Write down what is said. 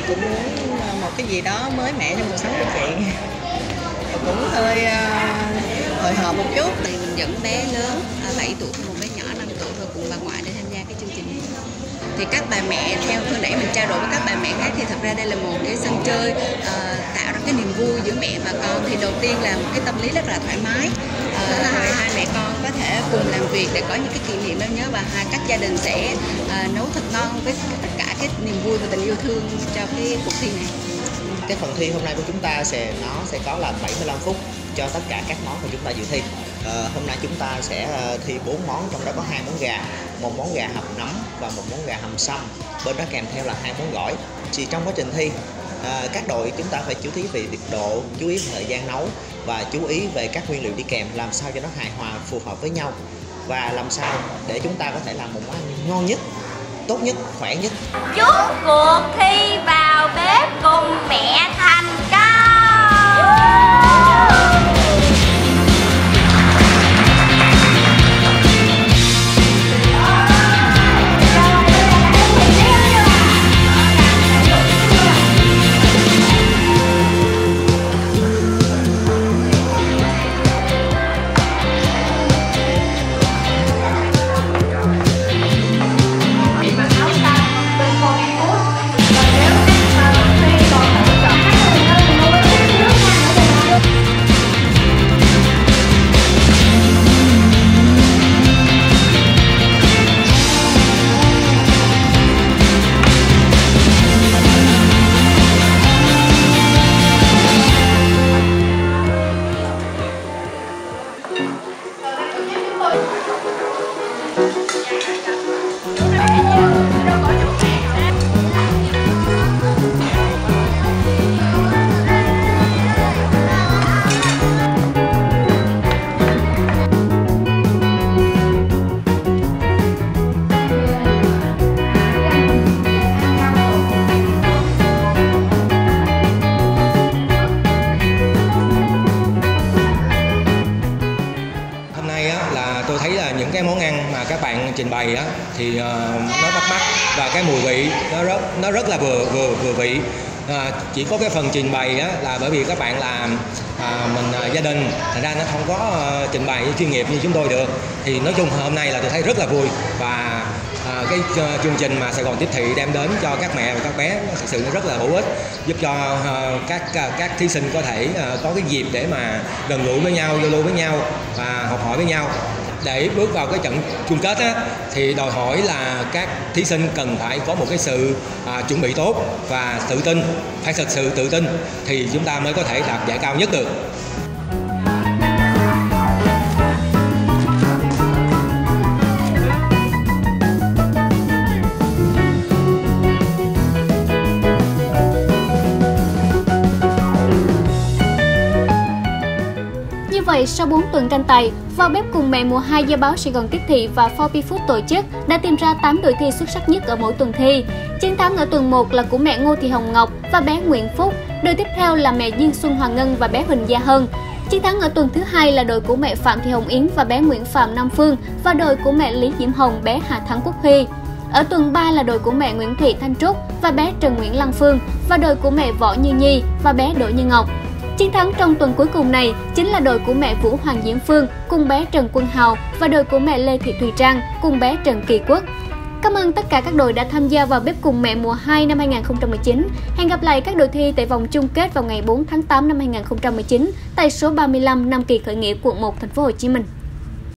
cũng muốn một cái gì đó mới mẻ trong cuộc sống của chị. Cũng hơi hồi hộp một chút. Thì mình dẫn bé lớn 7 tuổi, một bé nhỏ 5 tuổi và cùng bà ngoại để tham gia cái chương trình này. Thì các bà mẹ, theo hồi nãy mình trao đổi với các bà mẹ khác, thì thật ra đây là một cái sân chơi tạo ra cái niềm vui giữa mẹ và con. Thì đầu tiên là một cái tâm lý rất là thoải mái, rồi hai mẹ con có thể cùng làm việc để có những cái kỷ niệm đáng nhớ, và các gia đình sẽ nấu thật ngon với tất cả cái niềm vui và tình yêu thương cho cái cuộc thi này. Cái phần thi hôm nay của chúng ta sẽ có là 75 phút cho tất cả các món mà chúng ta dự thi. Hôm nay chúng ta sẽ thi 4 món, trong đó có 2 món gà, một món gà hầm nấm và một món gà hầm sâm. Bên đó kèm theo là 2 món gỏi. Thì trong quá trình thi, các đội chúng ta phải chú ý về nhiệt độ, chú ý về thời gian nấu và chú ý về các nguyên liệu đi kèm, làm sao cho nó hài hòa, phù hợp với nhau, và làm sao để chúng ta có thể làm một món ăn ngon nhất, tốt nhất, khỏe nhất. Chúc cuộc thi vào bếp cùng mẹ thành công. Tôi thấy là những cái món ăn mà các bạn trình bày thì nó bắt mắt, và cái mùi vị nó rất là vừa vị. Chỉ có cái phần trình bày là bởi vì các bạn là mình gia đình, thành ra nó không có trình bày chuyên nghiệp như chúng tôi được. Thì nói chung hôm nay là tôi thấy rất là vui, và cái chương trình mà Sài Gòn Tiếp Thị đem đến cho các mẹ và các bé thực sự rất là hữu ích, giúp cho các thí sinh có thể có cái dịp để mà gần gũi với nhau, giao lưu với nhau và học hỏi với nhau. Để bước vào cái trận chung kết thì đòi hỏi là các thí sinh cần phải có một cái sự chuẩn bị tốt và tự tin, phải thật sự tự tin thì chúng ta mới có thể đạt giải cao nhất được. Vậy, sau 4 tuần tranh tài, Vào bếp cùng mẹ mùa 2 do báo Sài Gòn Tiếp Thị và 4P Food tổ chức đã tìm ra 8 đội thi xuất sắc nhất ở mỗi tuần thi. Chiến thắng ở tuần 1 là của mẹ Ngô Thị Hồng Ngọc và bé Nguyễn Phúc. Đội tiếp theo là mẹ Diên Xuân Hoàng Ngân và bé Huỳnh Gia Hân. Chiến thắng ở tuần thứ 2 là đội của mẹ Phạm Thị Hồng Yến và bé Nguyễn Phạm Nam Phương và đội của mẹ Lý Diễm Hồng, bé Hà Thắng Quốc Huy. Ở tuần 3 là đội của mẹ Nguyễn Thị Thanh Trúc và bé Trần Nguyễn Lăng Phương và đội của mẹ Võ Như Nhi và bé Đỗ Như Ngọc. Chiến thắng trong tuần cuối cùng này chính là đội của mẹ Vũ Hoàng Diễm Phương cùng bé Trần Quân Hào và đội của mẹ Lê Thị Thùy Trang cùng bé Trần Kỳ Quốc. Cảm ơn tất cả các đội đã tham gia vào bếp cùng mẹ mùa 2 năm 2019. Hẹn gặp lại các đội thi tại vòng chung kết vào ngày 4 tháng 8 năm 2019 tại số 35 Nam Kỳ Khởi Nghĩa, quận 1, thành phố Hồ Chí Minh.